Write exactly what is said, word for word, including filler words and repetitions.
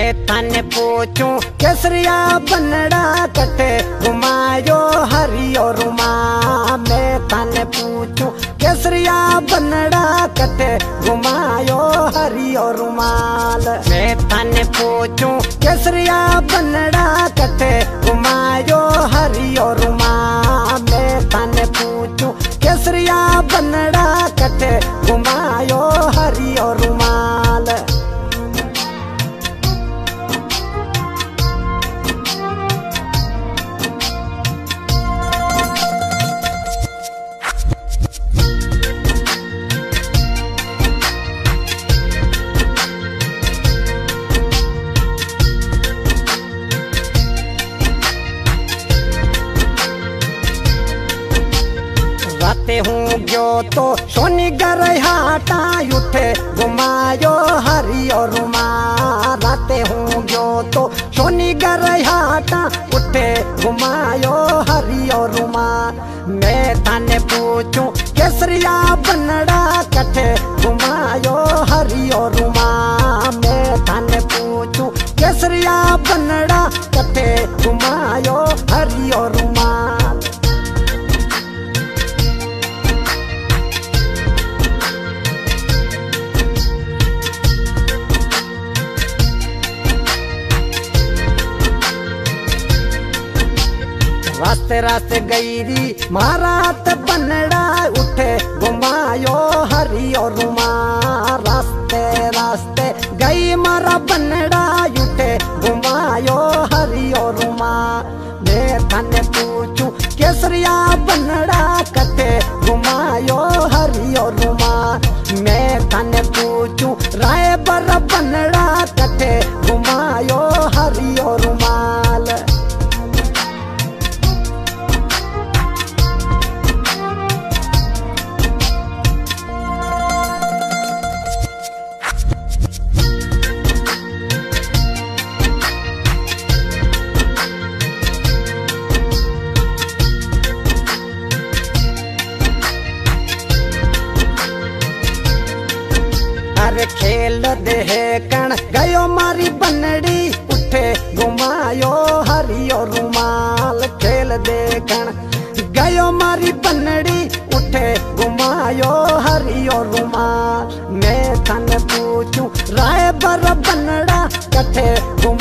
मैं थाने पूछूं केसरिया बनड़ा कटे घुमायो हरियो रुमा। मैं थाने पूछूं केसरिया बनड़ा कटे घुमायो हरियो रुमाल। मैं थाने पूछूं केसरिया बनड़ा कटे घुमायो हरियो रुमा। मैं थाने पूछूं केसरिया बनड़ा कटे घुमायो हरियो रुमाल। राते हूँ गयो तो सोनी गर हाटा उठे घुमायो हरियो रुमा। राते हूँ गयो तो सोनी गर हाटा उठे घुमायो हरियो रुमा। मैं थाने पूछूं केसरिया बनड़ा कटे घुमायो हरियो रुमा। मैं थाने पूछूं केसरिया बनड़ा कटे घुमायो हरियो रुमा। रास्ते रास्ते गईरी महारात बनड़ा उठे घुमायो हरियो रुमा। रास्ते रास्ते गई मारा बनड़ा उठे घुमायो हरियो रुमा। मैं थाने पूछूं केसरिया बनड़ा कटे घुमायो हरियो रुमा। मैं थाने पूछूं राय बर बनड़ा कटे घुमायो हरियो रुमाल। अरे खेल दे कण गयो मारी बनड़ी उठे घुमायो हरियो रुमाल। खेल दे कण गयो मारी बनड़ी उठे घुमायो हरियो रुमाल। मैं थाने पूछूं राय बर बनड़ा कटे घुमा